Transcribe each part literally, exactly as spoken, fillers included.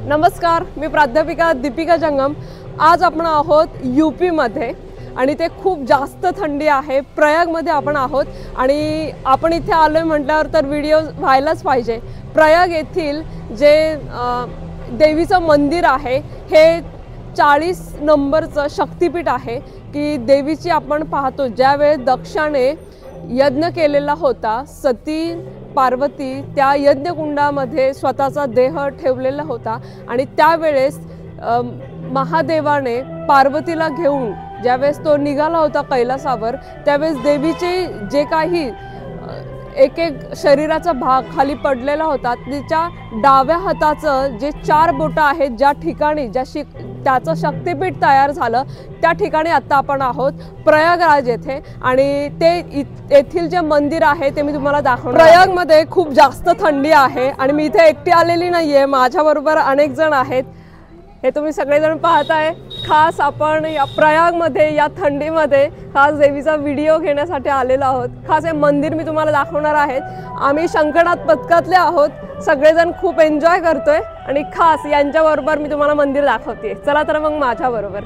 नमस्कार, मी प्राध्यापिका दीपिका जंगम। आज आपण आहोत यूपी मध्ये आणि ते खूप जास्त थंडी आहे। प्रयागमध्ये आपण आहोत आणि आपण इथे आलोय म्हटल्यावर तर व्हिडिओ व्हायलाच पाहिजे। प्रयाग येथील जे देवीचं मंदिर आहे हे चाळीस नंबरचं शक्तिपीठ आहे की देवीची आपण पाहतो ज्यावेळी दक्षाने यज्ञ केलेला होता, सती पार्वती त्या यज्ञकुंडामध्ये स्वतःचा देह ठेवलेला होता आणि त्यावेळेस महादेवाने पार्वतीला घेऊन ज्यावेळेस तो निघाला होता कैलासावर, त्यावेळेस देवीचे जे काही एक एक शरीराचा भाग खाली पडलेला होता, तिच्या डाव्या हाताचं जे चार बोटं आहेत ज्या ठिकाणी ज्या शि त्याचं शक्तिपीठ तयार झालं त्या ठिकाणी आता आपण आहोत प्रयागराज येथे आणि ते येथील जे मंदिर आहे ते मी तुम्हाला दाखवणार। प्रयागमध्ये खूप जास्त थंडी आहे आणि मी इथे एकटी आलेली नाहीये, माझ्याबरोबर अनेक जण आहेत। हे तुम्ही सगळेजण पाहताय। खास आपण या प्रयागमध्ये या थंडीमध्ये खास देवीचा व्हिडिओ घेण्यासाठी आलेलो आहोत। खास हे मंदिर मी तुम्हाला दाखवणार आहे। आम्ही शंकरनाथ पथकातले आहोत, सगळेजण खूप एन्जॉय करतोय आणि खास यांच्याबरोबर मी तुम्हाला मंदिर दाखवते। चला तर मग माझ्याबरोबर।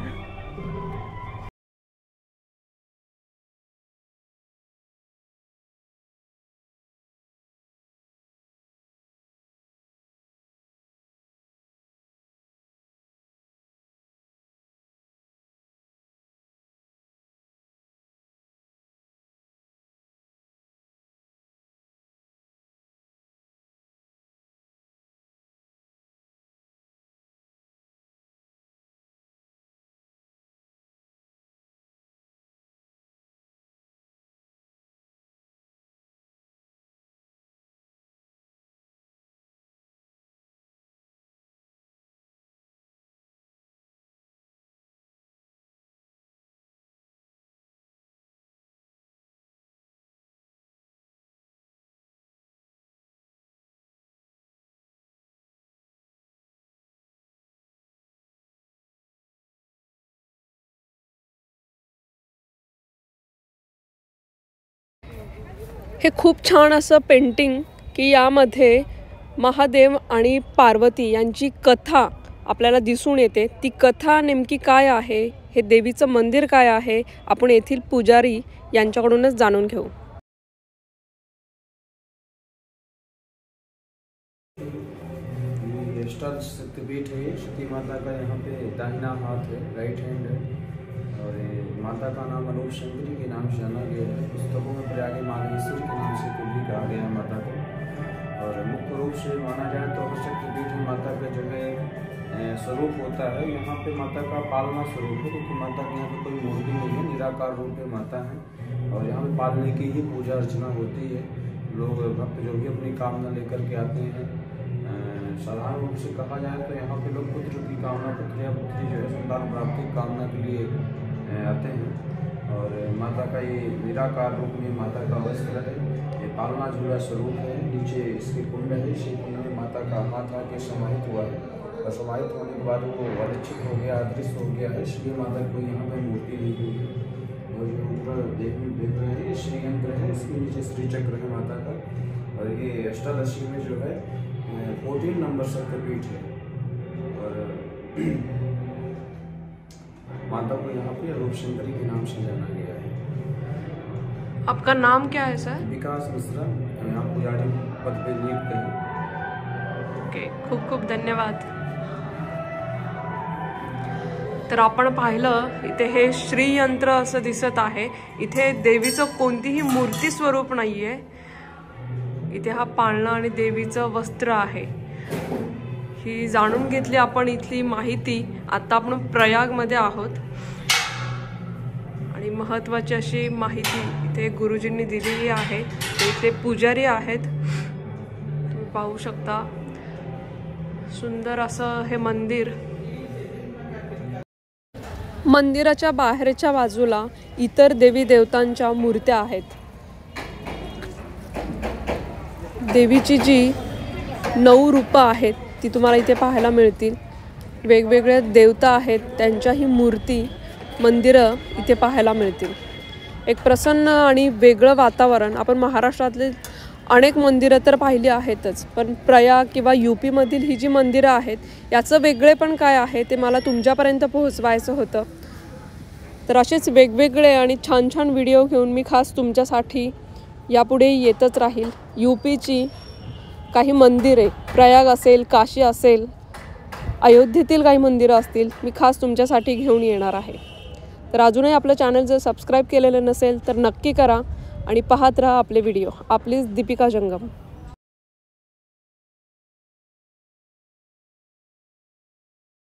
हे खूप छान असं पेंटिंग की यामध्ये महादेव आणि पार्वती यांची कथा आपल्याला दिसून येते। ती कथा नेमकी काय आहे, हे देवीचं मंदिर काय आहे, आपण येथील पुजारी यांच्याकडूनच जाणून घेऊ। अष्टादश शक्तिपीठ है। शक्ति माता का यहाँ पे दाहिना हाथ है, राइट हैंड है और माता का नाम अनूप शंकरी के नाम से जाना गया है। पुस्तकों में प्रयागी माघेश्वरी के नाम से भी कहा गया है माता को। और मुख्य रूप से माना जाए तो शक्तिपीठ में माता का जो है स्वरूप होता है, यहाँ पे माता का पालना स्वरूप है, क्योंकि माता के यहाँ पे कोई मूर्ति नहीं है, निराकार रूप में माता है और यहाँ पे पालने की ही पूजा अर्चना होती है। लोग भक्त जो भी अपनी कामना लेकर के आते हैं, साधारण रूप से कहा जाए तो यहाँ पे लोग पुत्र की कामना, पुत्र या पुत्री जो है संतान प्राप्ति की कामना के लिए आते हैं। और माता का ये निराकार रूप में माता का वस्त्र है, ये पालना झूला स्वरूप है। नीचे इसके कुंड है, इसी कुंड में माता का हाथ आके समाहित हुआ है और समाहित होने के बाद वो अदृश्य हो गया, अदृश्य हो गया है, इसलिए माता को यहाँ पर मूर्ति ली हुई है। और जो ऊपर देखने देख रहे हैं श्री यंत्र है, इसके नीचे श्री चक्र है माता का। और ये अष्टादशी में जो है फोर्टीन नंबर शक्तिपीठ है और माता को यहाँ पे रूप शंकरी के नाम से जाना गया है। आपका नाम क्या है सर? विकास मिश्रा, यहाँ पुजारी पद पे नियुक्त है। ओके, खूप खूप धन्यवाद। तर आपण पाहिलं इथे हे श्रीयंत्र असं दिसत आहे। इथे देवीचं कोणतीही मूर्ती स्वरूप नाहीये, इथे हा पाळणा आणि देवीचं वस्त्र आहे। ही जाणून घेतली आपण इथली माहिती। आता आपण प्रयागमध्ये आहोत आणि महत्त्वाची अशी माहिती इथे गुरुजींनी दिलेली आहे। इथे पुजारी आहेत, तुम्ही पाहू शकता। सुंदर असं हे मंदिर। मंदिराच्या बाहेरच्या बाजूला इतर देवी देवतांच्या मूर्त्या आहेत। देवीची जी नऊ रूपं आहेत ती तुम्हाला इथे पाहायला मिळतील। वेगवेगळ्या देवता आहेत, त्यांच्याही मूर्ती मंदिरं इथे पाहायला मिळतील। एक प्रसन्न आणि वेगळं वातावरण आपण महाराष्ट्रातले अनेक मंदिरं तर पाहिली आहेतच, पण प्रयाग किंवा यू पीमधील ही जी मंदिरं आहेत याचं वेगळेपण काय आहे ते मला तुमच्यापर्यंत पोहोचवायचं होतं. तर असेच वेगवेगळे आणि छान छान व्हिडिओ घेऊन मी खास तुमच्यासाठी यापुढे येतच राहील. यू पीची काही मंदिरे, प्रयाग असेल, काशी असेल, अयोध्येतील काही मंदिरं असतील, मी खास तुमच्यासाठी घेऊन येणार आहे. तर अजूनही आपलं चॅनल जर सबस्क्राईब केलेलं नसेल तर नक्की करा आणि पाहत राहा आपले व्हिडिओ. आपलीच दीपिका जंगम.